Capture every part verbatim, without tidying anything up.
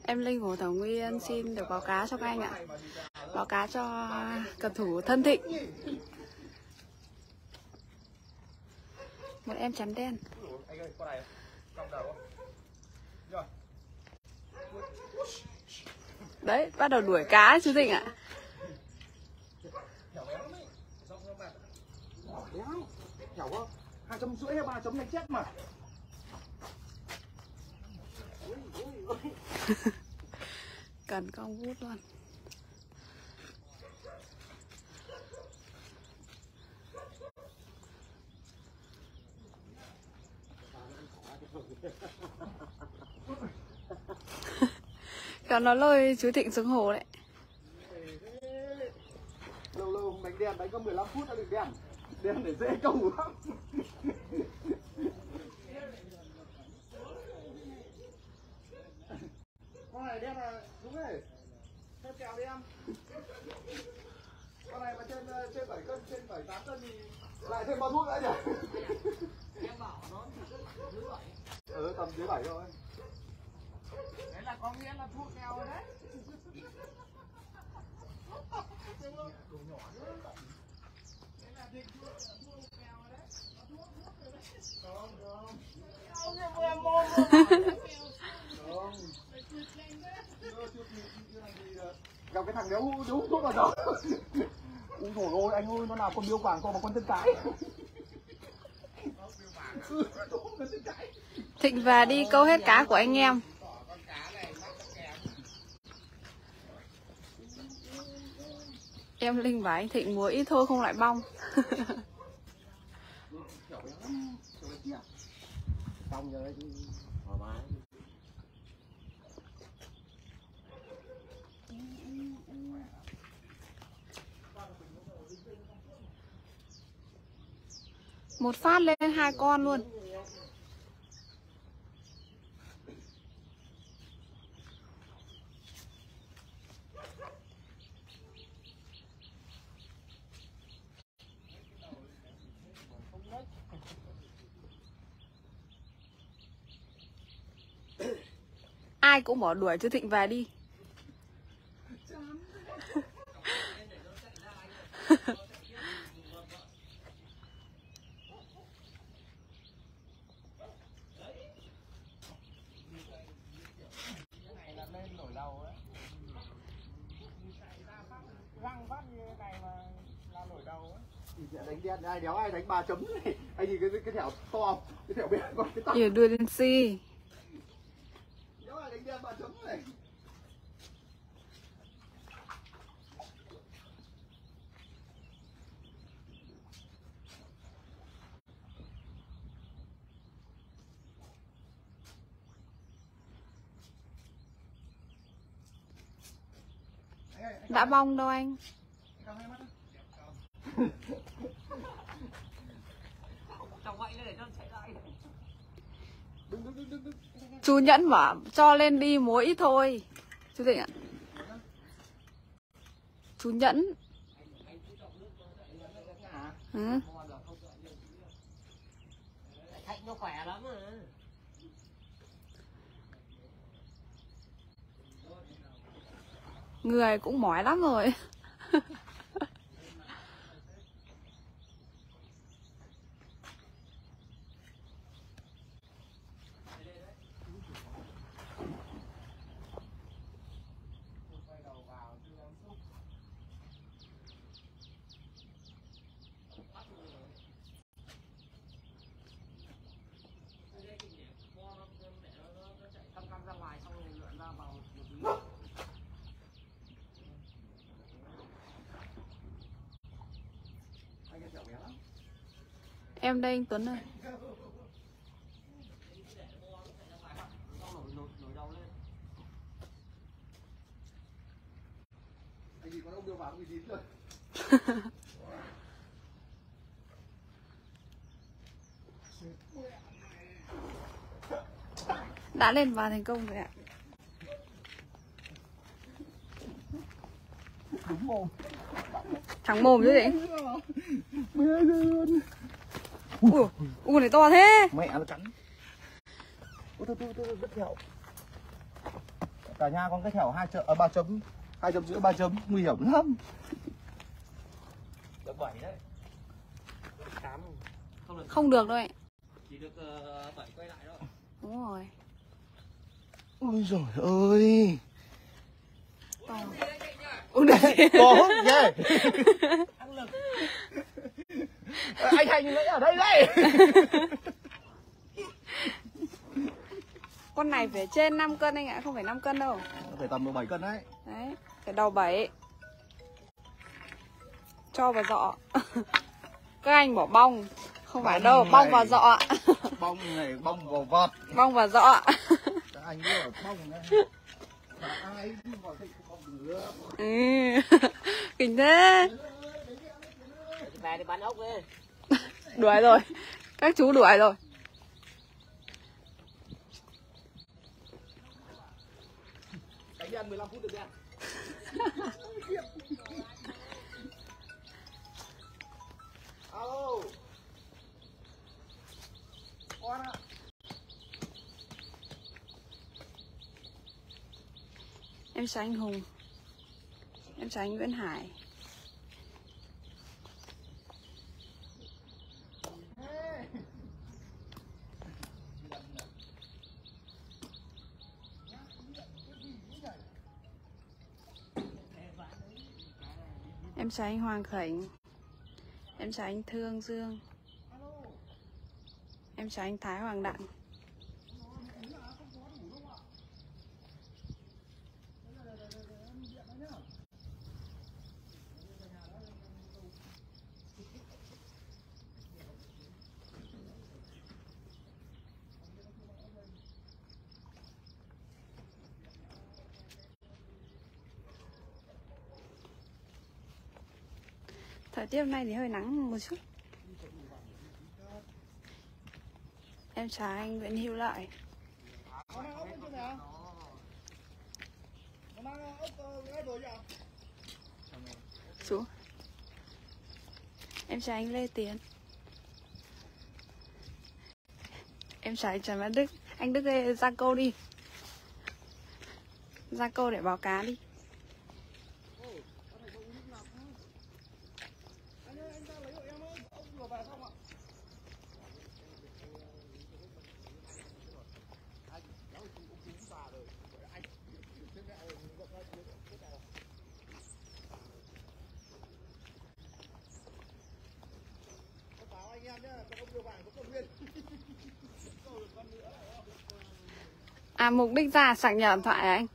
Em Linh của Thảo Nguyên xin được báo cá cho các anh ạ. Báo cá cho cầu thủ Thân Thịnh. Một em chấm đen. Đấy, bắt đầu đuổi cá chú Thịnh ạ. Hai chấm rưỡi hay ba chấm đánh chết mà. Cần con vút luôn. Còn nó lôi chú Thịnh xuống hồ đấy. Lâu lâu không đánh đen, đánh có mười lăm phút đã được đen. Đen để dễ câu lắm. Con này đen là đúng rồi. Thêm kèo đi em. Con này mà trên trên bảy cân, trên bảy tám cân thì lại thêm bao thuốc nữa nhỉ? Em bảo nó chỉ dưới bảy. Ừ, tầm dưới bảy thôi. Đấy là có nghĩa là thuốc kèo rồi đấy. Đồ nhỏ nữa. Đấy là thịt thuốc thuốc kèo rồi đấy. Có thuốc thuốc rồi đấy. Không, không. Không như vừa mồm không. Gặp cái thằng nếu đúng thuốc vào đó. Ui dồi ôi, anh ơi, nó nào con biêu vàng con mà con chân cái. Thịnh và đi câu hết cá của anh em. Em Linh bảo anh Thịnh múa ít thôi không lại bong. Một phát lên hai con luôn. Ai cũng bỏ đuổi chú Thịnh về đi. Đánh đen ai đéo ai đánh ba chấm này. Anh nhìn cái cái thẻo to, cái thẻo bé con cái tóc. Ỉa đưa lên si. Đéo ai đánh đen ba chấm này. Đã bong đâu anh. Chú Nhẫn bảo cho lên đi múa ít thôi chú Thịnh ạ. Chú Nhẫn. Ừ. Thịnh nó khỏe lắm mà. Người cũng mỏi lắm rồi. Em đây anh Tuấn ơi. Anh gì con ông đưa vào uy tín rồi. Đã lên vào thành công rồi ạ. Đúng mồm. Thằng mồm chứ gì? Ui, ui này to thế. Mẹ nó cắn. Ôi thôi thôi thôi, rất nhậu. Cả nhà con cái thẻo hai chợ, à, ba chấm, hai chấm rưỡi, ba chấm, nguy hiểm lắm. Được bảy đấy. tám không được. Không được đâu ạ. Chỉ được uh, bảy quay lại thôi. Đúng rồi. Ôi giời ơi. To. Uống được gì? Có ghê. Ăn lực. Anh Thành lấy ở đây đây. Con này phải trên năm cân anh ạ, không phải năm cân đâu. Phải tầm bảy cân đấy. Đấy, cái đầu bảy. Cho vào giọ. Các anh bỏ bong. Không phải đâu, này. bong vào giọ. Bong này, bong vào vọt. Bong vào giọ. Các anh biết ở bong này. Ai vào đây không được. Ừ. Kinh thế. Về thì bán ốc đi. Đuổi rồi. Các chú đuổi rồi. Đánh ăn mười lăm phút được nha. Alo. Con ạ. Em chào anh Hùng. Em chào anh Nguyễn Hải. Em chào anh Hoàng Khánh. Em chào anh Thương Dương. Em chào anh Thái Hoàng Đặng. Thời tiết hôm nay thì hơi nắng một chút. Em chào anh Nguyễn Hữu Lợi. Chú. Em chào anh Lê Tiến. Em chào anh Trần Văn Đức. Anh Đức ơi, ra câu đi. Ra câu để báo cá đi. À, mục đích ra sạc nhờ điện thoại à anh?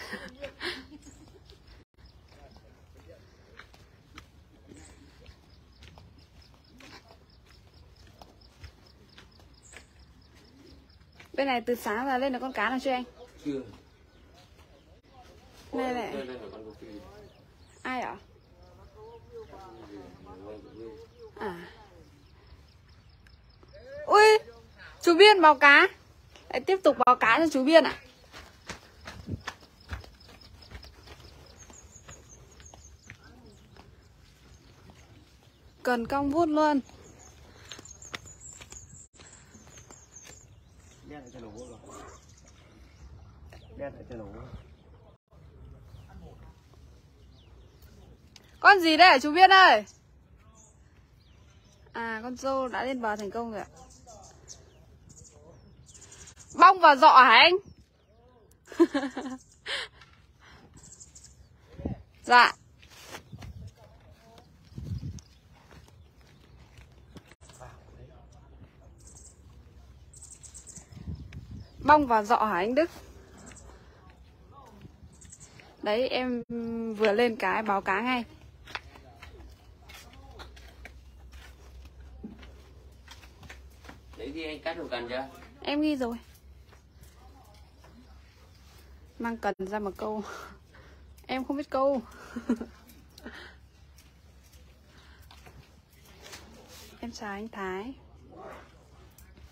Bên này từ sáng giờ lên được con cá nào chưa anh? Chưa. Đây này. Ai ạ? À. Ui, chú Biên báo cá. Lại tiếp tục báo cá cho chú Biên ạ. Cần cong vút luôn. Đen lại cho nổ rồi. Đen lại cho nổ. Con gì đây hả chú Biên ơi? À, con rô đã lên bờ thành công rồi ạ. Bong vào giọ hả anh? Dạ. Bong vào giọ hả anh Đức? Đấy, em vừa lên cái báo cá ngay. Đấy thì anh cắt được cần chưa? Em ghi rồi. Mang cần ra một câu. Em không biết câu. Em chào anh Thái.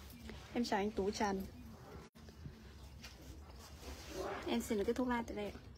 Em chào anh Tú Trần. Em xin được kết thúc live tại đây ạ.